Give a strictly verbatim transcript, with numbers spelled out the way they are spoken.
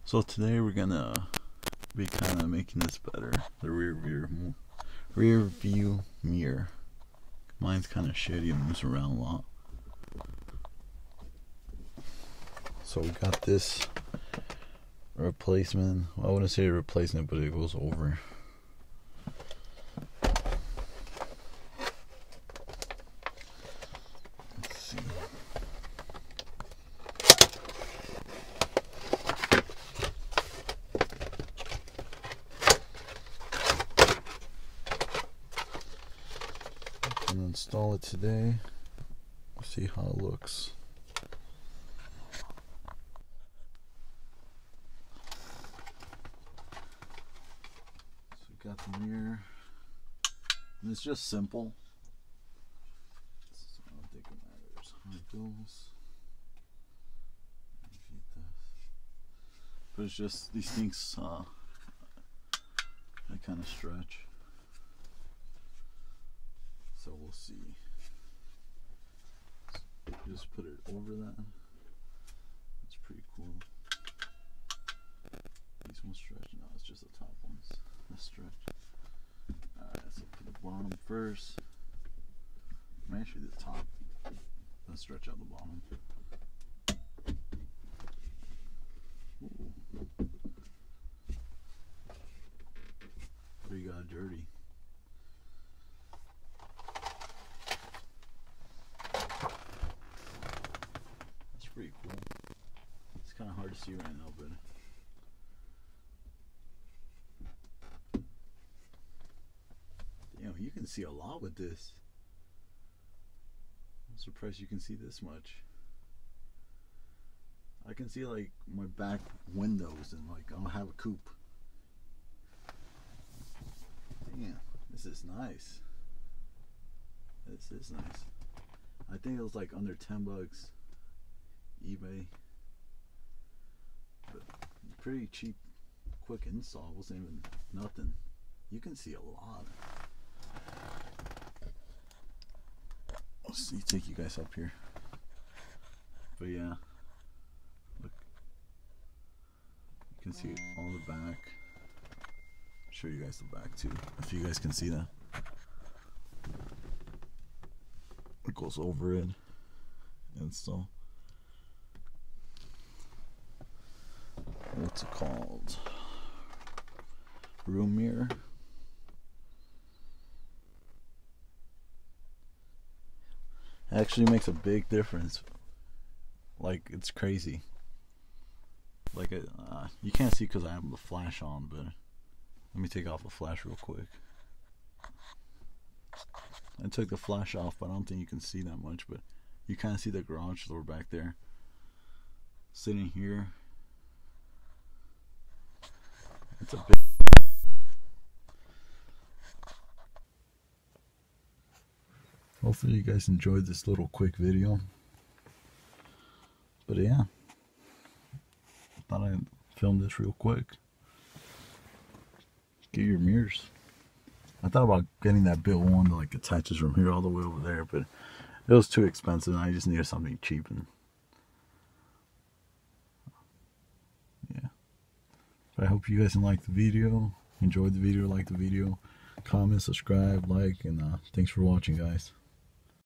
So today we're gonna be kind of making this better. The rear view, rear view mirror. Mine's kind of shitty and moves around a lot. So we got this replacement. Well, I wouldn't say a replacement, but it goes over. Let's see. I'm gonna install it today. We'll see how it looks. Got the mirror, and it's just simple. So I don't think it matters how it goes. But it's just these things. Uh, they kind of stretch, so we'll see. Just put it over that. That's pretty cool. These won't stretch. No, it's just the top ones. Let's stretch. Alright, so put the bottom first. Actually, the top. Let's stretch out the bottom. Ooh. What you got dirty? That's pretty cool. It's kind of hard to see right now, but. You can see a lot with this. I'm surprised you can see this much. I can see like my back windows, and like I don't have a coupe. Damn, this is nice. This is nice. I think it was like under ten bucks eBay, but pretty cheap, quick install. It wasn't even nothing. You can see a lot. Let's see, take you guys up here. But yeah, look, you can see all the back. I'll show you guys the back too, if you guys can see that. It goes over it, and so what's it called? Room mirror. Actually makes a big difference. Like, it's crazy. Like, it, uh, you can't see because I have the flash on, but let me take off the flash real quick. I took the flash off, but I don't think you can see that much, but you kind of see the garage door back there. Sitting here. It's a big. Hopefully you guys enjoyed this little quick video. But yeah, I thought I'd film this real quick. Get your mirrors. I thought about getting that built one that like attaches from here all the way over there, but it was too expensive and I just needed something cheap. And yeah, but I hope you guys liked the video, enjoyed the video, liked the video. Comment, subscribe, like, and uh, thanks for watching, guys.